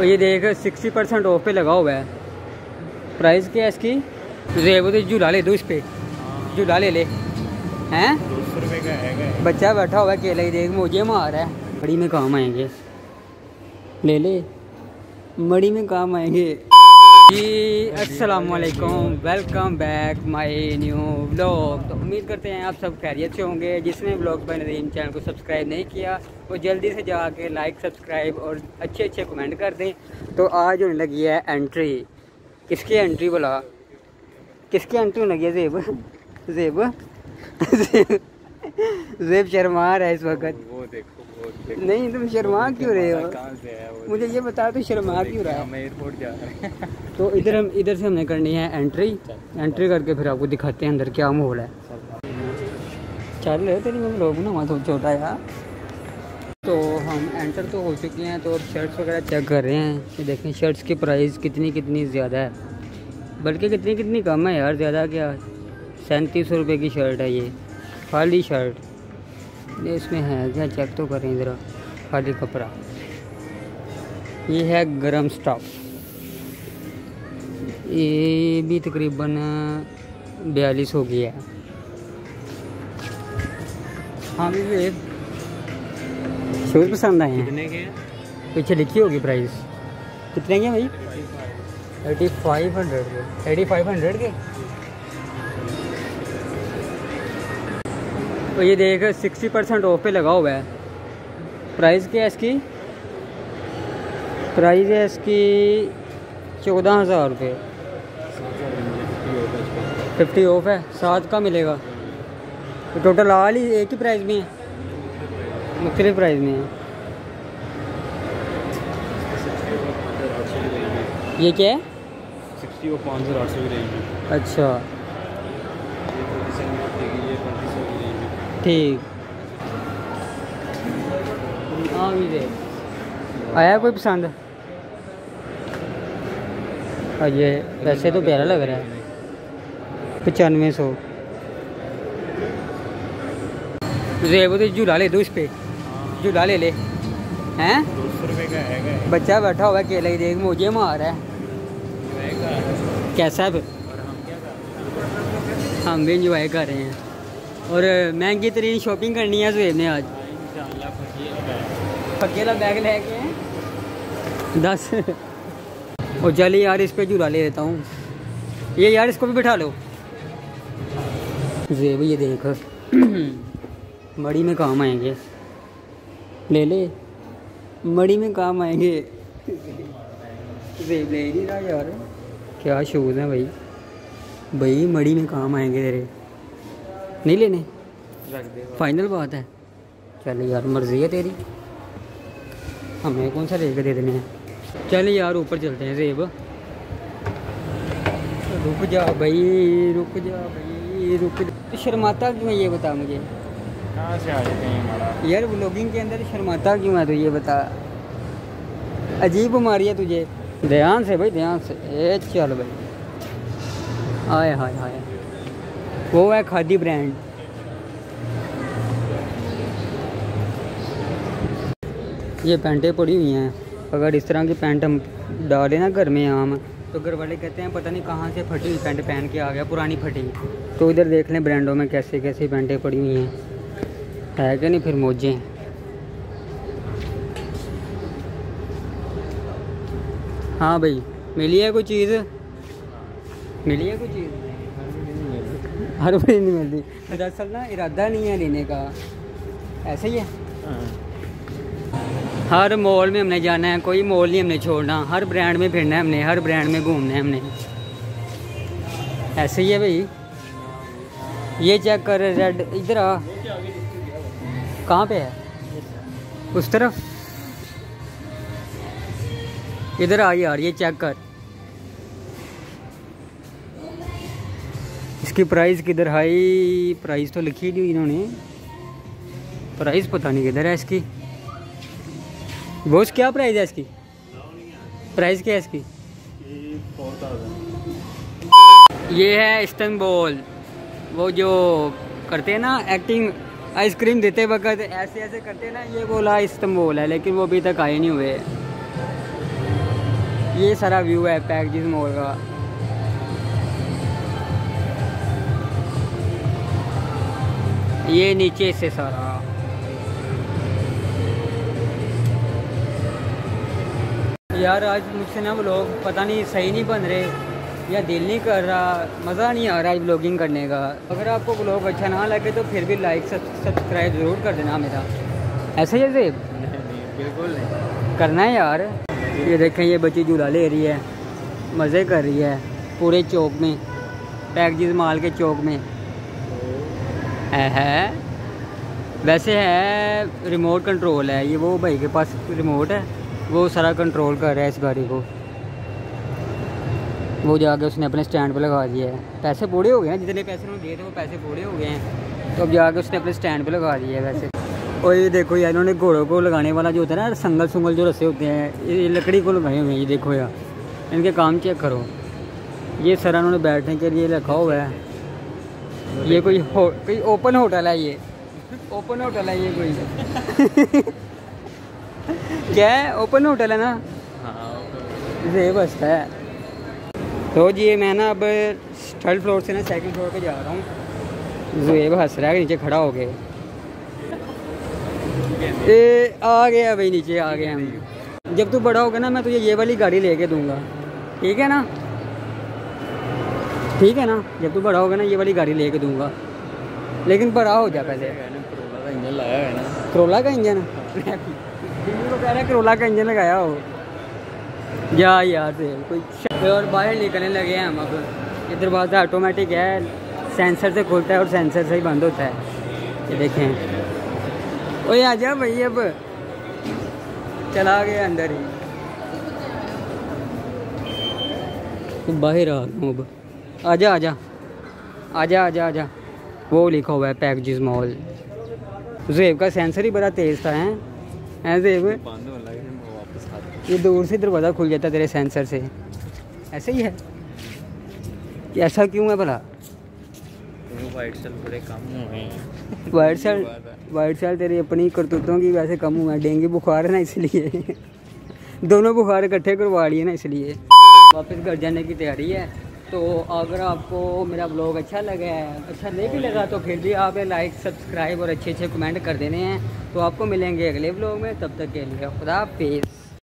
तो ये देख 60% ऑफ पे लगा हुआ है। प्राइस क्या है इसकी? रेबो तो झूला ले दो, इस पे झूला ले ले हैं। 200 रुपये का है। बच्चा बैठा हुआ है अकेला ही, देख मुझे मार रहा है। मड़ी में काम आएंगे, ले ले मड़ी में काम आएंगे जी। अस्सलामुअलैकुम, welcome back my new vlog. तो उम्मीद करते हैं आप सब खैरियत से होंगे। जिसने व्लॉग बाय नदीम चैनल को सब्सक्राइब नहीं किया वो जल्दी से जाके लाइक सब्सक्राइब और अच्छे अच्छे कमेंट कर दें। तो आज होने लगी है एंट्री। किसकी एंट्री बोला? किसकी एंट्री होने लगी है? ज़ेब ज़ेब शर्मा रहा है इस वक्त। वो देखो नहीं, तुम शर्मा क्यों रहे हो? मुझे ये बता, तो शर्मा क्यों रहा है? हम एयरपोर्ट जा रहे हैं। तो इधर से हमने करनी है एंट्री। एंट्री करके फिर आपको दिखाते हैं अंदर क्या माहौल है। चल रहे तेरी मैं लोग ना वहाँ तो छोटा यार। तो हम एंटर तो हो चुके हैं, तो अब शर्ट्स वगैरह चेक कर रहे हैं कि देखें शर्ट्स की प्राइस कितनी ज़्यादा है, बल्कि कितनी कम है यार। ज़्यादा क्या, 3700 रुपये की शर्ट है ये, खाली शर्ट। ये इसमें है क्या, चेक तो करें ज़रा। खाली कपड़ा, ये है गरम स्टॉप। ये भी तकरीबन 42 हो गया है। हाँ भी शूज़ पसंद आए हैं। कितने के? पीछे लिखी होगी प्राइस। कितने के भाई? 8500 के। 8500 के। तो ये देख 60% ऑफ पे लगा हुआ है। प्राइस क्या है इसकी? प्राइस है इसकी 14,000 रुपये। 50 ऑफ है, 7 का मिलेगा। तो टोटल ऑल ही एक ही प्राइस में है, मुख्तलिफ प्राइस में है। ये क्या है? 60 और 5,800 की रहेगी। अच्छा ठीक। हाँ भी दे आया कोई पसंद? और ये वैसे तो प्यारा लग रहा है। 9500। रेबो तो झूला ले दो, इस पे झूला ले ले हैं। 200 रुपये का है। बच्चा बैठा हुआ है अकेला ही, देख मुझे मार रहा है। कैसा है फिर? हम भी इंजॉय कर रहे हैं और महंगी तरीन शॉपिंग करनी है ज़ेब ने आज। अकेला बैग लेके 10 और चलिए यार इस पे झूला ले लेता हूँ। ये यार इसको भी बिठा लो। ज़ेब ये देख मड़ी में काम आएंगे, ले ले मड़ी में काम आएंगे। ज़ेब ले नहीं रहा यार। क्या शूज़ हैं भाई मड़ी में काम आएंगे तेरे। नहीं लेने? फाइनल बात है। चल यार मर्जी है तेरी, हमें कौन सा लेकर दे देने हैं। चल यार ऊपर चलते हैं। ज़ेब रुक जा भाई, रुक जा भाई, रुक जा। शर्माता क्यों है ये बता मुझे। कहाँ से आ जाते हैं हमारा यार व्लॉगिंग के अंदर शर्माता क्यों है तो ये बता। अजीब बीमारी है तुझे। ध्यान से भाई, ध्यान से। ए चल भाई, आए हाय हाय। वो है खादी ब्रांड। ये पैंटें पड़ी हुई हैं। अगर इस तरह की पैंट हम डालें ना घर में आम, तो घर वाले कहते हैं पता नहीं कहाँ से फटी हुई पैंट पहन के आ गया, पुरानी फटी। तो इधर देख लें ब्रांडों में कैसे कैसे पैंटें पड़ी हुई हैं, है क्या नहीं? फिर मौजें। हाँ भाई मिली है कोई चीज़? मिली है कोई चीज़? हर बार नहीं मिलती। दरअसल ना इरादा नहीं है लेने का, ऐसे ही है। हर मॉल में हमने जाना है, कोई मॉल नहीं हमने छोड़ना। हर ब्रांड में फिरना है हमने, हर ब्रांड में घूमना है हमने। ऐसे ही है भाई। ये चेक कर, रेड। इधर आ। कहाँ पे है? उस तरफ। इधर आ यार, ये चेक कर। इसकी प्राइस किधर? हाई प्राइस तो लिखी नहीं इन्होंने। प्राइस पता नहीं किधर है इसकी। वो क्या प्राइस है इसकी? प्राइस क्या है इसकी? 4000। ये है इस्तांबुल। वो जो करते हैं ना एक्टिंग, आइसक्रीम देते वक्त ऐसे ऐसे करते हैं ना, ये बोला इस्तांबुल है, लेकिन वो अभी तक आए नहीं हुए। ये सारा व्यू है पैकेजेस मॉल का। ये नीचे से सारा यार आज मुझसे ना व्लॉग पता नहीं सही नहीं बन रहे या दिल नहीं कर रहा, मज़ा नहीं आ रहा आज व्लॉगिंग करने का। अगर आपको व्लॉग अच्छा ना लगे तो फिर भी लाइक सब्सक्राइब ज़रूर कर देना मेरा। ऐसा ही है ज़ेब? बिल्कुल नहीं करना है यार। ये देखें ये बच्ची झूला ले रही है, मज़े कर रही है पूरे चौक में, पैकेजेस माल के चौक में है। वैसे है रिमोट कंट्रोल है, ये वो भाई के पास रिमोट है, वो सारा कंट्रोल कर रहा है इस गाड़ी को। वो जाके उसने अपने स्टैंड पे लगा दिया है। पैसे पूरे हो गए हैं, जितने पैसे उन्होंने दिए थे वो पैसे पूरे हो गए हैं, तो अब जाके उसने अपने स्टैंड पे लगा दिया है। वैसे और ये देखो यार इन्होंने घोड़ों को लगाने वाला जो होता है ना, संगल सुंगल जो रस्से होते हैं, ये लकड़ी को लगाए हुए हैं। ये देखो यार इनके काम चेक करो। ये सारा उन्होंने बैठने के लिए रखा हुआ है। ये कोई ओपन होटल है, ये ओपन होटल है ये कोई क्या है, ओपन होटल है ना। हाँ ये बस है। तो जी मैं ना अब 3rd फ्लोर से ना 2nd फ्लोर पे जा रहा हूँ। ज़ुएब हंस रहा है नीचे खड़ा हो गए। ये आ गया भाई, नीचे आ गए हम। जब तू बड़ा होगा ना मैं तुझे ये वाली गाड़ी लेके दूंगा, ठीक है ना? ठीक है ना, जब तू बड़ा होगा ना ये वाली गाड़ी लेके दूंगा, लेकिन बड़ा हो जा पहले। करोला का इंजन लगाया है ना। करोला का इंजन तो कह रहा है करोला का इंजन लगाया हो या यार से कोई। और बाहर निकलने लगे हैं हम अब। ये दरवाज़ा ऑटोमेटिक है, सेंसर से खुलता है और सेंसर से ही बंद होता है। ये देखें। ओए आजा भाई, अब चला गया अंदर ही। तो बाहर आ गया अब। आजा आजा आजा आजा आजा। वो लिखा हुआ है पैकेजेस मॉल। ज़ेब का सेंसर ही बड़ा तेज़ था हैं ज़ेब। बंद होने लगे हैं, वापस आते ये दूर से दरवाज़ा खुल जाता तेरे सेंसर से। ऐसे ही है कि ऐसा क्यों है भला? हैं। वाइट सेल थोड़े कम हुए हैं। वाइट सेल तेरी अपनी करतूतों की वैसे कम हुआ है। डेंगू बुखार है ना इसलिए दोनों बुखार इकट्ठे करवा लिए ना इसलिए। वापस घर जाने की तैयारी है। तो अगर आपको मेरा ब्लॉग अच्छा लगा है, अच्छा नहीं भी लगा तो फिर भी आप लाइक सब्सक्राइब और अच्छे अच्छे कमेंट कर देने हैं। तो आपको मिलेंगे अगले ब्लॉग में, तब तक के लिए खुदा हाफिज़।